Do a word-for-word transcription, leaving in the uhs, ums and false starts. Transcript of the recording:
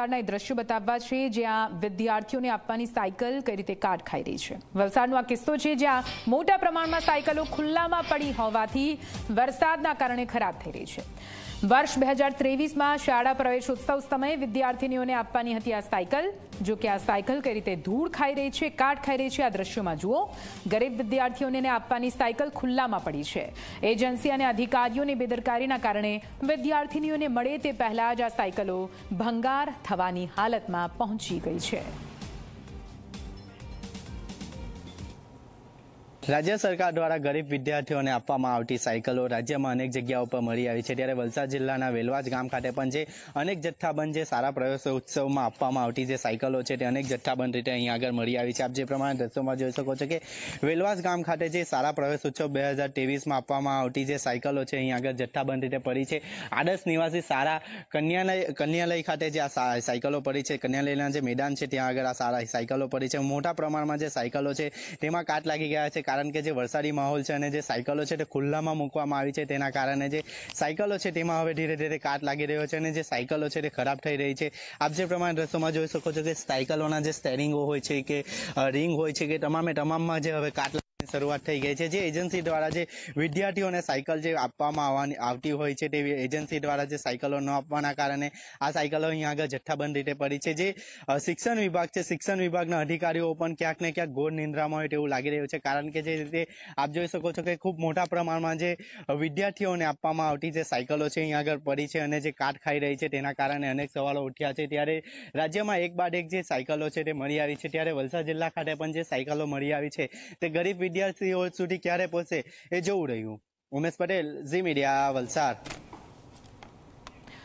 વલસાડના એ દ્રશ્યો બતાવવા છે જ્યાં વિદ્યાર્થીઓને આપવાની સાયકલ કઈ રીતે કાટ ખાઈ રહી છે। વલસાડનો આ કિસ્સો છે જ્યાં મોટા પ્રમાણમાં સાયકલો ખુલ્લામાં પડી હોવાથી વરસાદના કારણે ખરાબ થઈ રહી છે। વર્ષ બે હજાર ત્રેવીસમાં શાળા પ્રવેશોત્સવ સમયે વિદ્યાર્થીનીઓને આપવાની હતી આ સાયકલ। જો કે આ સાયકલ કઈ રીતે ધૂળ ખાઈ રહી છે, કાટ ખાઈ રહી છે, આ દ્રશ્યોમાં જુઓ। ગરીબ વિદ્યાર્થીઓને આપવાની સાયકલ ખુલ્લામાં પડી છે। એજન્સી અને અધિકારીઓની બેદરકારીના કારણે વિદ્યાર્થીનીઓને મળે તે પહેલા જ આ સાયકલો ભંગાર થવાની હાલતમાં પહોંચી ગઈ છે। राज्य सरकार द्वारा गरीब विद्यार्थीओं ने आपवामां आवती साइकलो राज्य में अनेक जग्याओं पर मळी आवी छे। त्यारे वलसाड जिल्लाना वेलवाज गाम खाते पण जे अनेक जत्थाबंध जे सारा प्रवेशोत्सव में आपवामां आवती जे साइकलो छे ते अनेक जत्थाबंध रीते अहीं आगळ मळी आवी छे। आप जे प्रमाणे दृश्योमां जोई शको छो के वेलवाज गाम खाते जे सारा प्रवेशोत्सव બે હજાર ત્રેવીસ में आपवामां आवती जे साइकलो छे अहीं आगळ जत्थाबंध रीते पड़ी छे। आदर्श निवासी सारा कन्यालय कन्यालय खाते जे आ साइकलो पड़ी छे, कन्यालयना जे मैदान छे त्यां आगळ आ सारा साइकलो पड़ी छे। मोटा प्रमाणमां जे साइकलो छे तेमां काट लागी गया छे कारण के जे वरसादी माहौल छे अने जे साइकलो छे ते खुल्लामां मूकवामां आवी छे तेना कारणे जे साइकलो छे तेमां हवे धीरे धीरे काट लागी रह्यो छे अने जे साइकलो छे ते खराब थई रही छे। आप जे प्रमाणे दृश्योमां जोई शको छो के साइकलोना जे स्टेरिंगो होय छे के रिंग होय छे के तमामे तमाममां जे हवे काट शुरुआत थई गई है। जे एजेंसी द्वारा जे विद्यार्थीओने साइकल जे आपवामां आववानी आवती होय छे ते एजेंसी द्वारा जे साइकलो न आपवाना कारणे आ साइकलो अहीं आगळ जत्थाबंध रीते पड़ी छे। जे शिक्षण विभाग छे, शिक्षण विभागना अधिकारीओ पण क्यांक ने क्यांक घोर निंद्रामां होय तेवुं लागी रह्युं छे कारण के जे रीते आप जोई शको छो के खूब मोटा प्रमाणमां जे विद्यार्थीओने आपवामां आवती जे साइकलो छे अहीं आगळ पड़ी छे अने जे काट खाई रही छे तेना कारणे अनेक सवालो उठ्या छे। त्यारे राज्यमां एक बाद एक जे साइकलो छे ते मळी आवी छे त्यारे वलसाड जिल्ला खाते पण जे साइकलो मळी आवी छे ते गरीब विद्यार्थीओ सुधी क्यारे पहोंचे ए जोवुं रह्युं। उमेश पटेल, झी मीडिया, वलसाड।